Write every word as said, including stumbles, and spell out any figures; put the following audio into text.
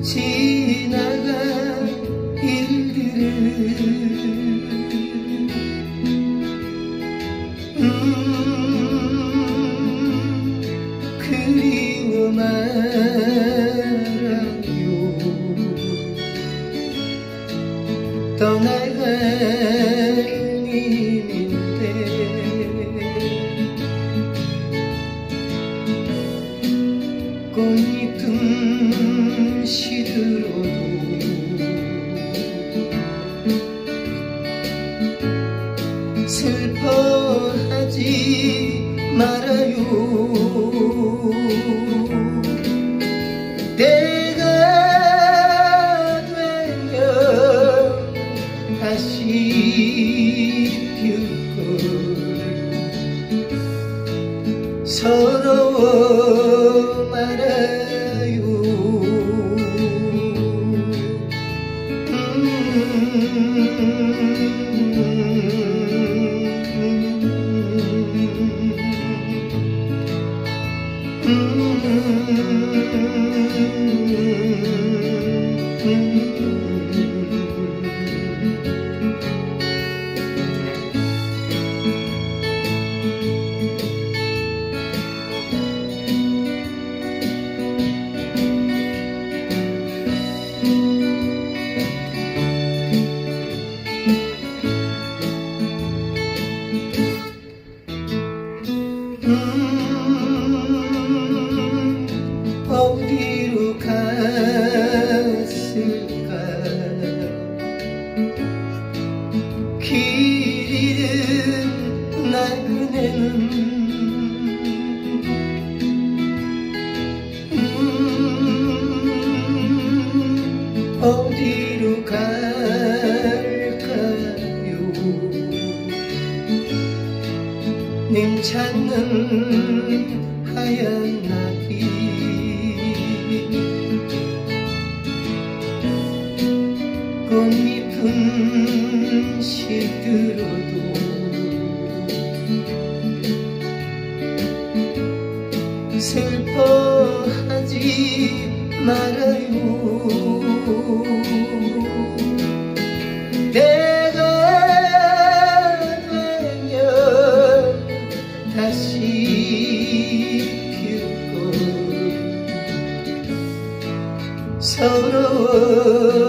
지나간 일들을 음 그리워 말아요. 떠나갈 님인데 꽃잎은 시들어도 슬퍼하지 말아요. 때가 되면 다시 필 걸 서러워 말아요. 음 음 음, 어디로 갔을까. 길 잃은 나그네는 음, 어디로 갈까요. 님 찾는 하얀 나비 꽃잎은 시들어도 슬퍼하지 말아요. 때가 되면 다시 필 걸 서러워